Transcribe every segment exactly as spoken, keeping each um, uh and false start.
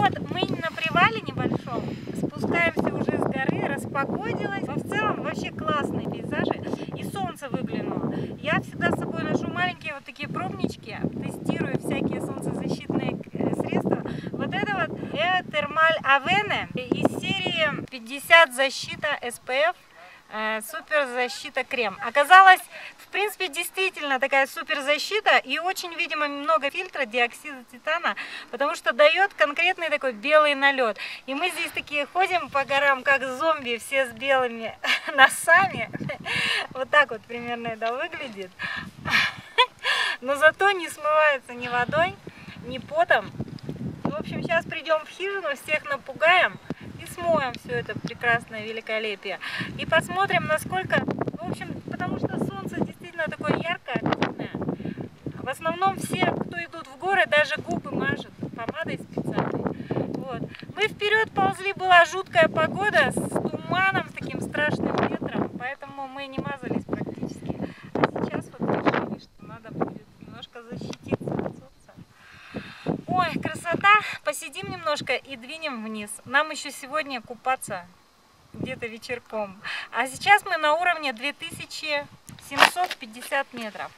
вот мы на привале небольшом, спускаемся уже с горы, распогодилось. Но в целом вообще классные пейзажи, и солнце выглянуло. Я всегда с собой ношу маленькие вот такие пробнички, тестирую всякие солнцезащитные средства. Вот это вот Thermal Avene из серии пятьдесят защита эс пэ эф. Супер защита крем. Оказалось, в принципе, действительно такая супер защита, и очень, видимо, много фильтра диоксида титана, потому что дает конкретный такой белый налет. И мы здесь такие ходим по горам, как зомби, все с белыми носами. Вот так вот примерно это выглядит. Но зато не смывается ни водой, ни потом. В общем, сейчас придем в хижину, всех напугаем и смоем все это прекрасное великолепие. И посмотрим, насколько... В общем, потому что солнце действительно такое яркое, активное. В основном все, кто идут в горы, даже губы мажут помадой специальной. Вот. Мы вперед ползли, была жуткая погода с туманом, с таким страшным ветром, поэтому мы не мазались практически. А сейчас вот решили, что надо будет немножко защититься от солнца. Ой, красота! Посидим немножко и двинем вниз. Нам еще сегодня купаться где-то вечерком. А сейчас мы на уровне две тысячи семьсот пятьдесят метров.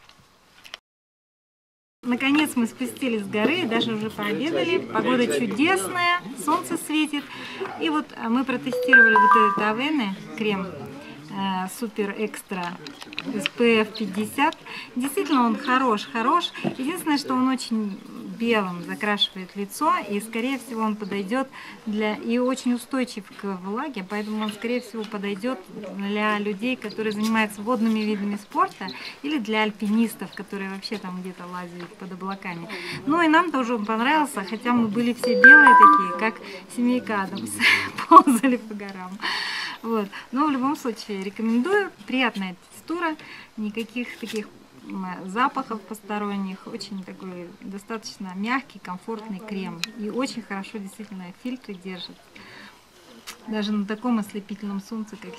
Наконец мы спустились с горы, даже уже пообедали. Погода чудесная, солнце светит. И вот мы протестировали вот этот Avene крем супер экстра эс пэ эф пятьдесят. Действительно он хорош, хорош. Единственное, что он очень белым закрашивает лицо, и скорее всего он подойдет для и очень устойчив к влаге, поэтому он скорее всего подойдет для людей, которые занимаются водными видами спорта, или для альпинистов, которые вообще там где-то лазят под облаками. Ну и нам тоже он понравился, хотя мы были все белые такие, как семейка Адамс, ползали по горам. Вот. Но в любом случае рекомендую. Приятная текстура, никаких таких запахов посторонних. Очень такой достаточно мягкий, комфортный крем. И очень хорошо действительно фильтры держит. Даже на таком ослепительном солнце, как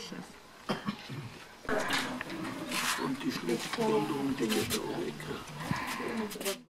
сейчас.